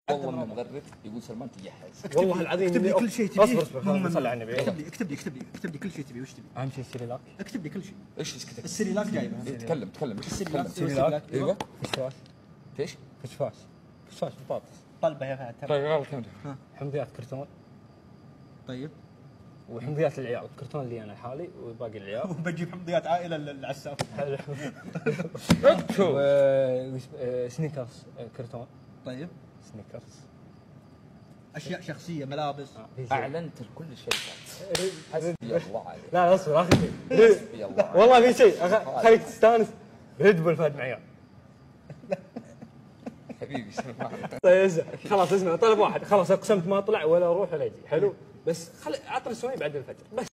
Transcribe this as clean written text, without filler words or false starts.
والله من المغرد يقول سلمان تجهز. والله العظيم اكتب لي كل شيء تبيه. اصبر صل على النبي. اكتب لي كل شيء تبيه. وش تبي؟ اهم شيء السريلاك. اكتب لي كل شيء. ايش اسكتك؟ السريلاك جايبه. تكلم السريلاك. ايوه فشفاش. ايش؟ فشفاش بطاطس. طلبه يا فهد. طيب يلا كم حمضيات كرتون طيب. وحمضيات العيال، كرتون لي انا لحالي وباقي العيال. وبجيب حمضيات عائله العساف. اكتب. سنيكرز كرتون. طيب. سنيكرز. اشياء شخصيه، ملابس. اعلنت لكل الشركات. حسبي الله عليك. لا اصبر اخر شيء. حسبي الله عليك. والله في شيء خليك تستانس. ريد بول فهد معيار. حبيبي سلمان. طيب خلاص اسمع طلب واحد، خلاص اقسمت ما طلع ولا اروح ولا اجي، حلو؟ بس عطني شوي بعد الفجر بس.